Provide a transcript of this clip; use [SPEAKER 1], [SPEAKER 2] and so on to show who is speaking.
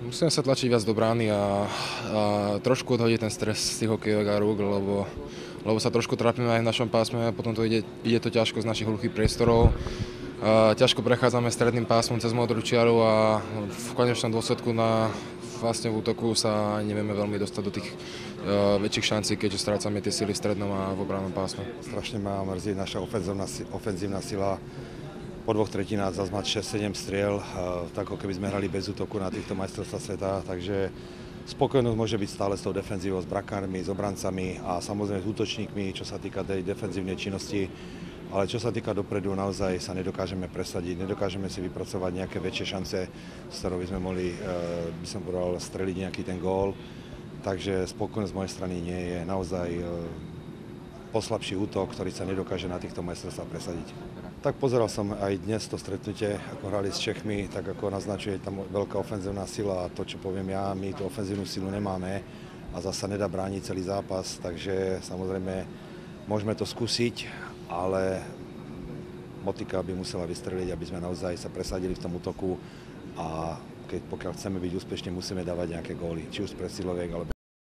[SPEAKER 1] Musíme sa tlačiť viac do brány a trošku odhodiť ten stres z tých hokejovek a rúk, lebo sa trošku trápime aj v našom pásme a potom to ide to ťažko z našich hluchých priestorov. Ťažko prechádzame stredným pásmom cez modrú čiaru a v konečnom dôsledku vlastne v útoku sa nevieme veľmi dostať do tých väčších šancí, keďže strácame tie sily v strednom a v obrannom pásme.
[SPEAKER 2] Strašne ma mrzí naša ofenzívna sila. Po dvoch tretinách zase mať 6-7 striel, tak ako keby sme hrali bez útoku na týchto majstrovstvách sveta, takže spokojnosť môže byť stále s tou defenzívou, s brakármi, s obrancami a samozrejme s útočníkmi, čo sa týka tej defenzívnej činnosti. Ale čo sa týka dopredu, naozaj sa nedokážeme presadiť, nedokážeme si vypracovať nejaké väčšie šance, s ktorou by sme mohli, by som povedal, streliť nejaký ten gól. Takže spokojnosť z mojej strany nie je, naozaj poslabší útok, ktorý sa nedokáže na týchto majstrovstvách presadiť. Tak pozeral som aj dnes to stretnutie, ako hrali s Čechmi, tak ako naznačuje tam veľká ofenzívna sila a to, čo poviem ja, my tú ofenzívnu silu nemáme a zasa nedá brániť celý zápas, takže samozrejme môžeme to skúsiť, ale motika by musela vystreliť, aby sme naozaj sa presadili v tom útoku a pokiaľ chceme byť úspešní, musíme dávať nejaké góly, či už z presiloviek alebo